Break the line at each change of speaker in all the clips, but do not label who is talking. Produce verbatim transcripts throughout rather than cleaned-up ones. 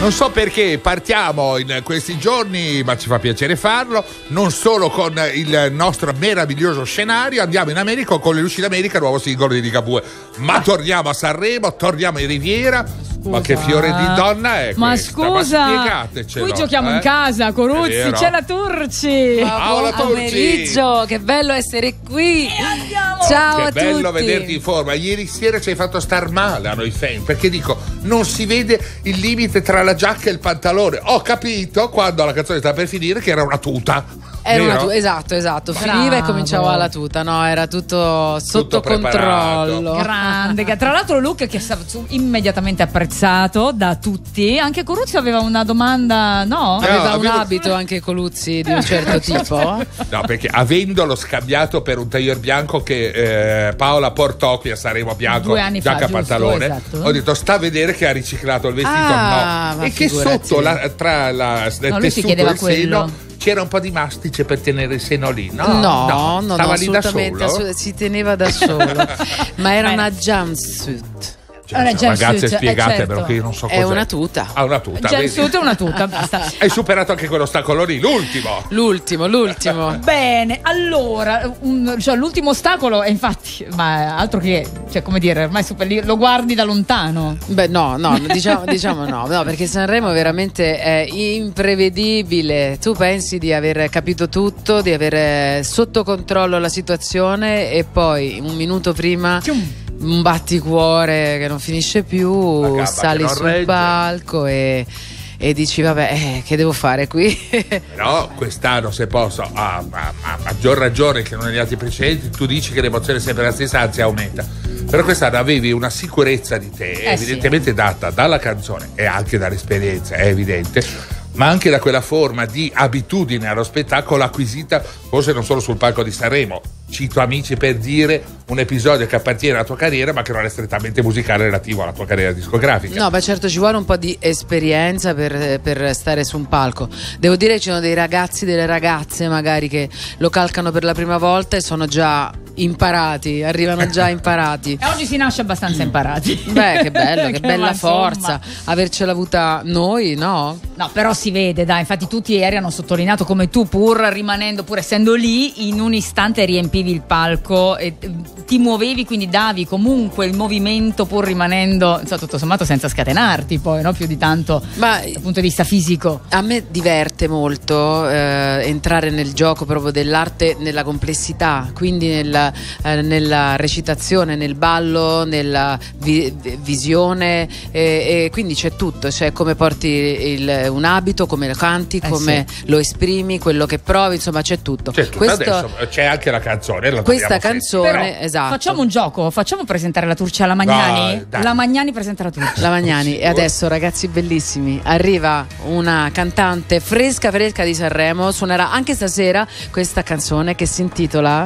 Non so perché partiamo in questi giorni, ma ci fa piacere farlo, non solo con il nostro meraviglioso scenario, andiamo in America con le luci d'America, nuovo singolo di Ligabue, ma torniamo a Sanremo, torniamo in Riviera. Scusa. Ma che fiore di donna è
ma
questa?
Scusa,
ma spiegatecelo,
qui giochiamo
eh?
in casa, Coruzzi, c'è la Turci.
Buon pomeriggio, che bello essere qui. Ciao
che
a tutti.
Che bello vederti in forma. Ieri sera ci hai fatto star male a noi fan, perché dico, non si vede il limite tra la giacca e il pantalone. Ho capito quando la canzone stava per finire che era una tuta.
Era una tuta, esatto, esatto.
Bravo.
Finiva e cominciava la tuta, no? Era tutto sotto
tutto
controllo.
Grande, tra l'altro look che è stato immediatamente apprezzato da tutti. Anche Coruzzi aveva una domanda, no?
no aveva un
avevo...
abito anche Coluzzi di un certo tipo.
No, perché avendolo scambiato per un tailleur bianco che eh, Paola portò qui a Sanremo, bianco,
due anni
giacca
fa,
pantalone,
giusto, esatto.
ho detto sta a vedere che ha riciclato il vestito.
Ah,
no. E che
figurati.
sotto la, tra la, il
no, lui si
tessuto
chiedeva
e il seno
quello.
c'era un po' di mastice per tenere il seno lì. No,
No,
no,
no, no,
stava lì da
assolutamente,
solo.
assolut- si teneva da solo. Ma era una jumpsuit.
Cioè,
Allora,
ragazze,
jumpsuit,
spiegatemelo,
eh, certo.
che io non so cos'è.
È una tuta.
Ah, una tuta.
Jumpsuit è una tuta, basta.
Hai superato anche quell'ostacolo lì, l'ultimo.
L'ultimo, l'ultimo.
Bene, allora, un, cioè, l'ultimo ostacolo è infatti, ma altro che, cioè come dire, ormai super, lo guardi da lontano.
Beh, no, no, diciamo, diciamo no, no, perché Sanremo veramente è imprevedibile. Tu pensi di aver capito tutto, di avere sotto controllo la situazione e poi un minuto prima un batticuore che non finisce più, sali sul
regge.
palco e, e dici vabbè, eh, che devo fare qui?
Però quest'anno, se posso, a, a, a maggior ragione che non negli altri precedenti, tu dici che l'emozione è sempre la stessa, anzi aumenta. Però quest'anno avevi una sicurezza di te,
eh
evidentemente
sì.
data dalla canzone e anche dall'esperienza, è evidente, ma anche da quella forma di abitudine allo spettacolo acquisita forse non solo sul palco di Sanremo. Cito Amici per dire un episodio che appartiene alla tua carriera ma che non è strettamente musicale relativo alla tua carriera discografica.
No, beh, certo ci vuole un po' di esperienza per, per stare su un palco. Devo dire che ci sono dei ragazzi, delle ragazze magari che lo calcano per la prima volta e sono già imparati, arrivano già imparati.
E oggi si nasce abbastanza imparati.
Beh, che bello, che, che bella
ma,
forza avercela avuta noi, no?
No, però si vede, dai, infatti tutti ieri hanno sottolineato come tu, pur rimanendo, pur essendo lì, in un istante riempivi il palco e ti muovevi, quindi davi comunque il movimento pur rimanendo, insomma, tutto sommato senza scatenarti poi, no? Più di tanto. Ma dal punto di vista fisico.
A me diverte molto eh, entrare nel gioco proprio dell'arte, nella complessità, quindi nella, eh, nella recitazione, nel ballo, nella vi- visione e, e quindi c'è tutto, c'è come porti il, un abito, come lo canti,
eh
come
sì.
lo esprimi, quello che provi, insomma c'è tutto.
C'è tutto.
Questo,
adesso c'è anche la canzone. La
questa canzone,
però,
esatto.
Facciamo un gioco, facciamo presentare la Turci alla Magnani.
No, dai.
La Magnani presenta la Turci.
La Magnani. E adesso, ragazzi bellissimi, arriva una cantante fresca fresca di Sanremo, suonerà anche stasera questa canzone che si intitola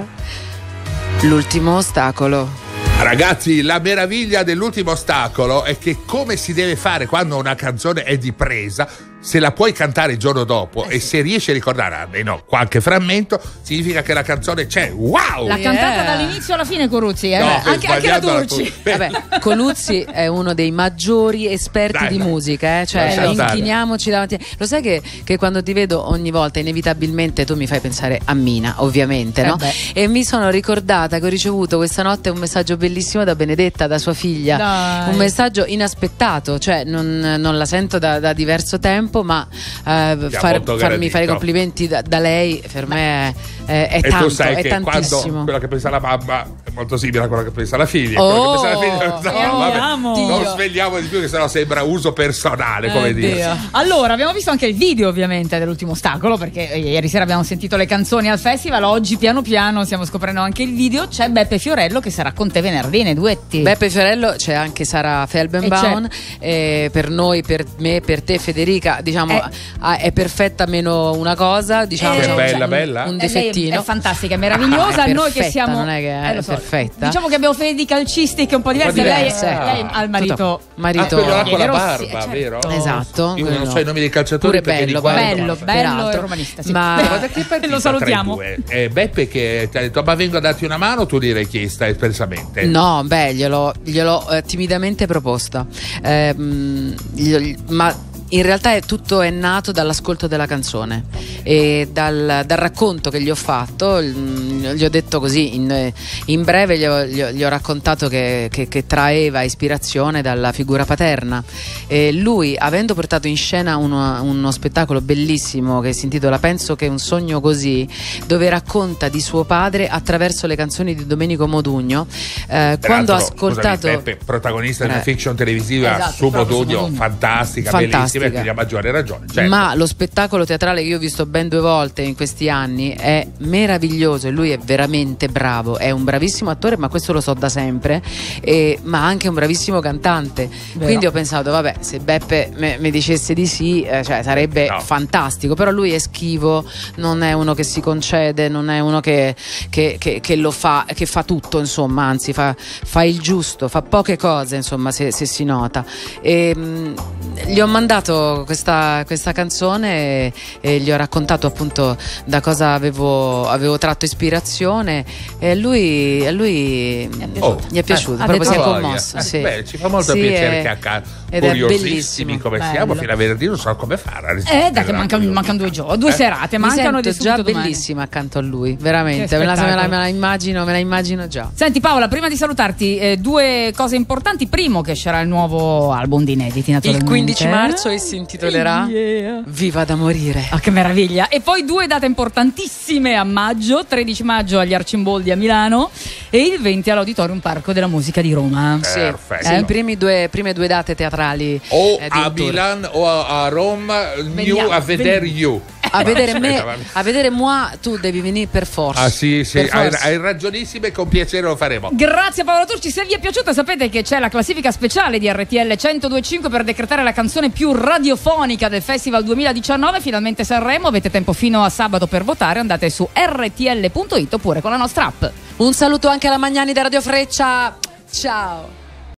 L'ultimo ostacolo.
Ragazzi, la meraviglia dell'ultimo ostacolo è che come si deve fare quando una canzone è di presa, se la puoi cantare il giorno dopo
eh
e
sì.
se riesci a ricordare almeno qualche frammento, significa che la canzone c'è. Wow!
L'ha
Yeah.
cantata dall'inizio alla fine Coruzzi, eh?
No,
Beh, anche, anche la
sbagliando la
Turci.
tu-
Vabbè, Coluzzi è uno dei maggiori esperti
Dai,
di
dai.
musica, eh? Cioè
Lascia stare.
inchiniamoci davanti. Lo sai che, che quando ti vedo ogni volta inevitabilmente tu mi fai pensare a Mina, ovviamente, no?
Eh
E mi sono ricordata che ho ricevuto questa notte un messaggio bellissimo da Benedetta, da sua figlia.
Dai.
Un messaggio inaspettato, cioè non, non la sento da, da diverso tempo, ma eh, far-
molto
farmi
gradito.
fare i complimenti da, da lei per me è, è
E
tanto,
tu sai
è
che
tantissimo.
quando quello che pensa la mamma è molto simile a quello che pensa la figlia.
Oh,
quello che pensa la figlia,
e
no, vabbè,
andiamo.
non
Dio.
svegliamo di più che sennò sembra uso personale, come
Eh,
dire.
Dio.
Allora, abbiamo visto anche il video ovviamente dell'ultimo ostacolo, perché ieri sera abbiamo sentito le canzoni al festival, oggi piano piano stiamo scoprendo anche il video. C'è Beppe Fiorello che sarà con te venerdì nei duetti.
Beppe Fiorello, c'è anche Sara Felbenbaum, eh, per noi, per me, per te Federica, diciamo
Eh.
ah, è perfetta meno una cosa, diciamo
Eh,
c'è un-
bella,
un,
bella.
un
Eh, lei
difettino.
è fantastica, è meravigliosa.
Ah, è
Noi che
perfetta,
siamo
non è che è
eh, lo so.
perfetta.
Diciamo che abbiamo fede di calcistiche un po' diverse.
Un po'
Lei,
diverse,
lei
ecco.
ha il marito.
Tutto-
Ah,
marito
quello là con la
Rossi,
barba,
eh, certo.
vero?
Esatto,
Io non
quello.
so i nomi dei calciatori
Pure
perché
bello,
li guardo,
bello,
ma-
bello
peraltro.
e romanista, sì.
Ma-
Ma da che partita
Lo salutiamo.
tra i due? Eh, Beppe che ti ha detto ma vengo a darti una mano, tu direi chiesta espressamente.
No, beh, gliel'ho, gliel'ho eh, timidamente proposta. Ehm, glielo- ma in realtà è tutto è nato dall'ascolto della canzone e dal, dal racconto che gli ho fatto. Gli ho detto così in, in breve, gli ho, gli ho, gli ho raccontato che, che, che traeva ispirazione dalla figura paterna, e lui, avendo portato in scena uno, uno spettacolo bellissimo che si intitola Penso che un sogno così, dove racconta di suo padre attraverso le canzoni di Domenico Modugno, eh, quando ha ascoltato,
scusami, Peppe, protagonista di una
eh,
fiction televisiva,
esatto,
su
proprio
Modugno,
su Modugno.
fantastica,
Fantastica.
bellissima, e quindi a maggiore ragione, certo.
Ma lo spettacolo teatrale che io ho visto ben due volte in questi anni è meraviglioso, e lui è veramente bravo, è un bravissimo attore, ma questo lo so da sempre, e, ma anche un bravissimo cantante.
Vero.
Quindi ho pensato, vabbè, se Beppe mi dicesse di sì, eh, cioè, sarebbe
No.
fantastico. Però lui è schivo, non è uno che si concede, non è uno che, che, che, che lo fa, che fa tutto, insomma, anzi fa, fa il giusto, fa poche cose, insomma, se, se si nota. E, mh, gli ho mandato questa, questa canzone e, e gli ho raccontato appunto da cosa avevo, avevo tratto ispirazione, e a lui, a lui
Oh,
gli è piaciuto,
eh,
proprio si è
ha detto
commosso.
Eh,
sì.
beh, ci fa molto
Sì,
piacere
è-
che acca-
ed è
curiosissimi
bellissimo.
come
Bello.
siamo, fino a venerdì non so come fare a resistere.
Eh, dai, che mancano, mancano due giorni, due
Eh?
serate,
Mi
mancano
sento
ed è
già
subito domani.
bellissima accanto a lui, veramente.
Che
Me la, me, la,
spettacolo.
me la immagino, me la immagino già.
Senti Paola, prima di salutarti, eh, due cose importanti. Primo, che escerà il nuovo album di inediti,
Il
naturalmente.
quindici marzo e si intitolerà
Yeah.
Viva da morire.
Ah, che meraviglia. E poi due date importantissime a maggio: tredici maggio agli Arcimboldi a Milano e il venti all'Auditorium Parco della Musica di Roma.
Sì,
Perfetto.
sì, i primi due, prime due date teatrali
O
eh, di
a
un tour.
Milan o a, a Roma, new
Veniamo,
a vedere
veniamo.
you.
A vedere me,
Aspetta, va-
a vedere moi, tu devi venire per forza.
Ah sì, sì,
Per
hai,
forza.
hai ragionissime, con piacere lo faremo.
Grazie Paola Turci, se vi è piaciuta sapete che c'è la classifica speciale di R T L centodue e cinque per decretare la canzone più radiofonica del Festival duemiladiciannove. Finalmente Sanremo, avete tempo fino a sabato per votare, andate su R T L punto it oppure con la nostra app.
Un saluto anche alla Magnani da Radio Freccia. Ciao.